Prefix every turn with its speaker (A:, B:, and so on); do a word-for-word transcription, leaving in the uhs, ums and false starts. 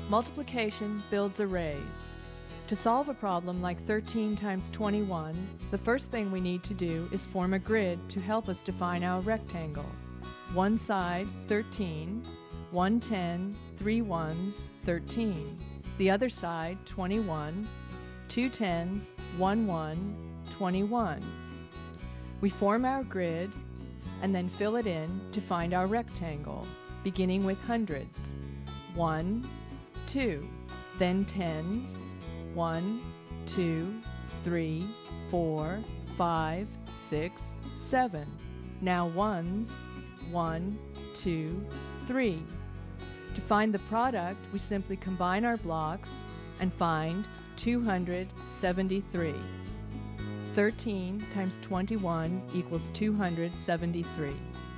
A: Multiplication builds arrays. To solve a problem like thirteen times twenty-one, the first thing we need to do is form a grid to help us define our rectangle. One side, thirteen, one ten, three ones, thirteen. The other side, twenty-one, two tens, one one, twenty-one. We form our grid and then fill it in to find our rectangle, beginning with hundreds. One, two, then tens, one, two, three, four, five, six, seven. Now ones, one, two, three. To find the product, we simply combine our blocks and find two hundred seventy-three. thirteen times twenty-one equals two hundred seventy-three.